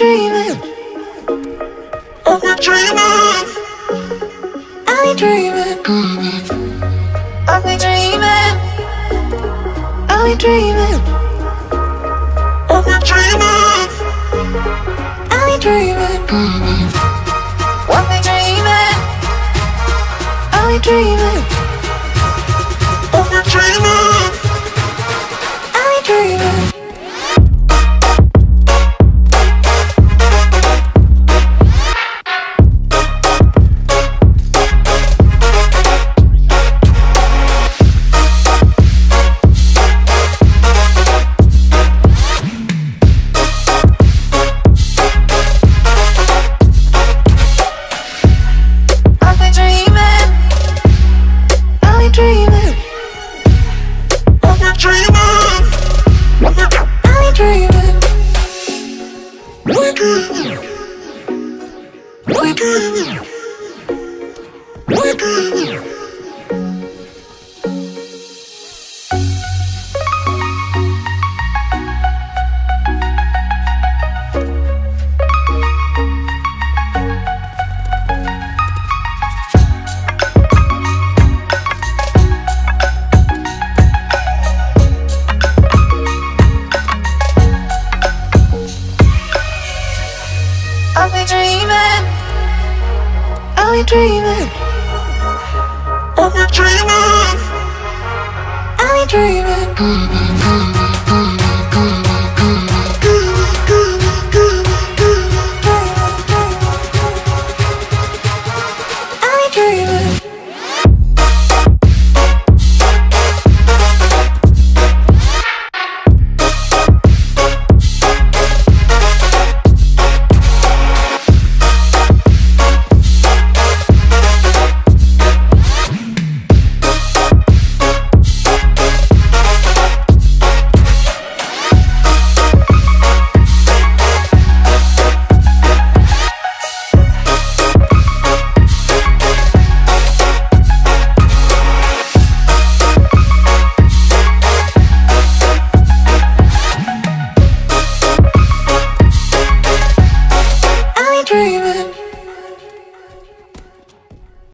dreaming. Are we dreaming? Are we dreaming? Are we dreaming? Are we dreaming? Are we dreaming? Are we dreaming? Are we dreaming? Are we dreaming? Are we dreaming? Are we dreaming? Are we dreaming? Are we dreaming?